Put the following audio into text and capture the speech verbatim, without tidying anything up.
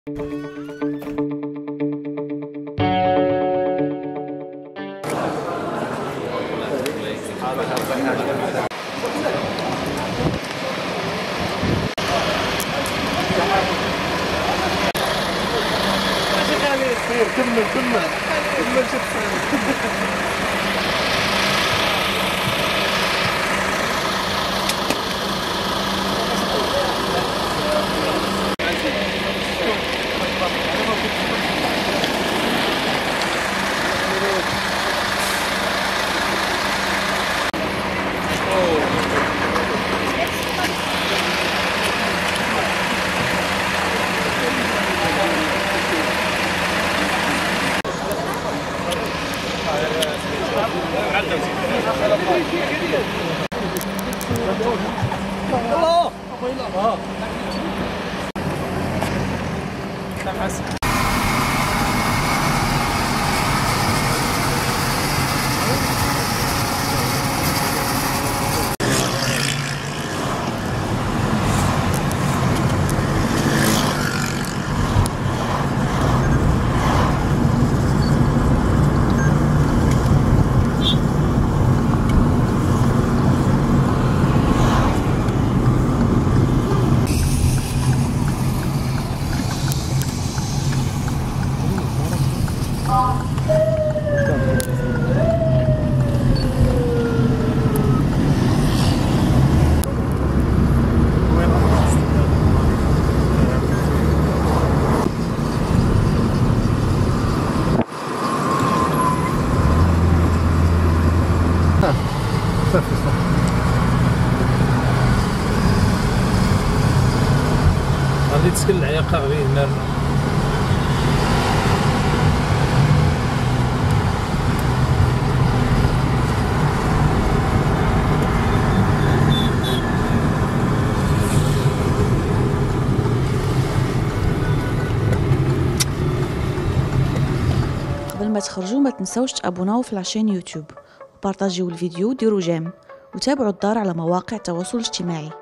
كمل كمل كمل شوف الله اه غادي تسكن العياقة غير هنا. قبل ما تخرجوا ما تنسوش تابوناو في لاشين يوتيوب وبارطاجيو الفيديو وديروا جيم وتابعوا الدار على مواقع التواصل الاجتماعي.